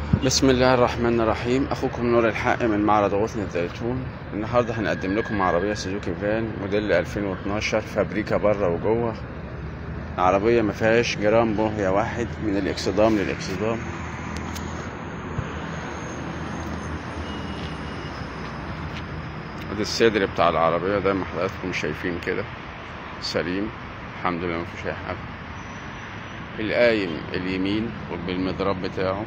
بسم الله الرحمن الرحيم. اخوكم نور الحق من معرض غصن الزيتون. النهارده هنقدم لكم عربيه سوزوكي فان موديل 2012 فابريكا بره وجوه. عربيه ما فيهاش جرام بوهيه واحد من الاكسدام للاكسدام. ادي الصدر بتاع العربيه زي ما حضراتكم شايفين كده سليم الحمد لله، ما فيش اي حاجه. القايم اليمين بالمضرب بتاعه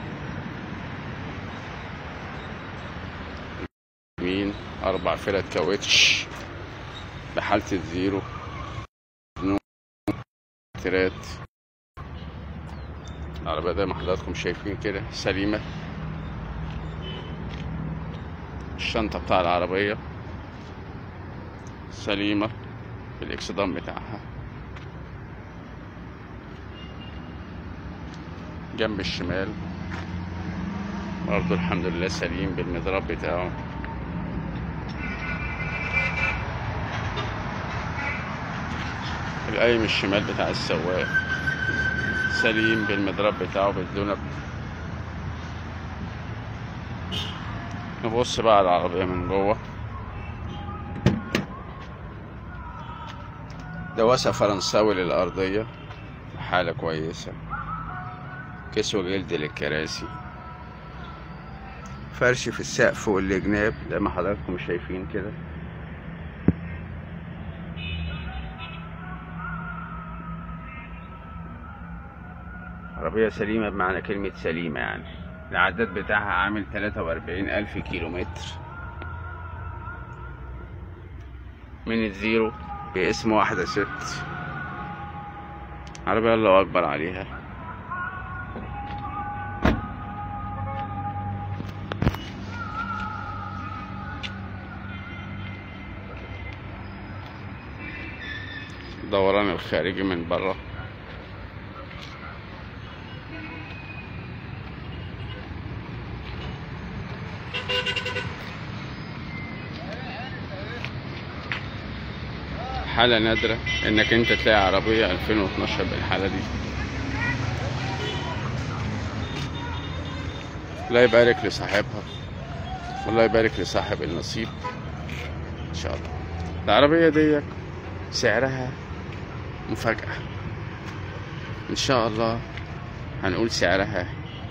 يمين 4 فرد كاوتش بحالة الزيرو ترات. العربية زي ما حضراتكم شايفين كده سليمة. الشنطة بتاع العربية سليمة بالاكسدام بتاعها. جنب الشمال برضه الحمد لله سليم بالمضرب بتاعه. القايم الشمال بتاع السواق سليم بالمضرب بتاعه بالذنب. نبص بقى على العربية من جوه. دواسة فرنساوي للأرضية حالة كويسة. كسوة جلد للكراسي. فرش في السقف والجناب زي ما حضراتكم شايفين كده. عربية سليمة بمعنى كلمة سليمة، يعني العداد بتاعها عامل 43,000 كيلومتر من الزيرو باسم واحدة ست. عربية الله أكبر عليها. الدوران الخارجي من بره حالة نادرة انك انت تلاقي عربية 2012 بالحالة دي. الله يبارك لصاحبها والله يبارك لصاحب النصيب ان شاء الله. العربية دي سعرها مفاجأة ان شاء الله. هنقول سعرها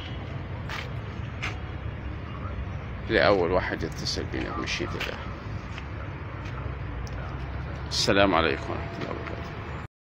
لأول واحد يتصل بينا بمشيئة الله. السلام عليكم ورحمة الله وبركاته.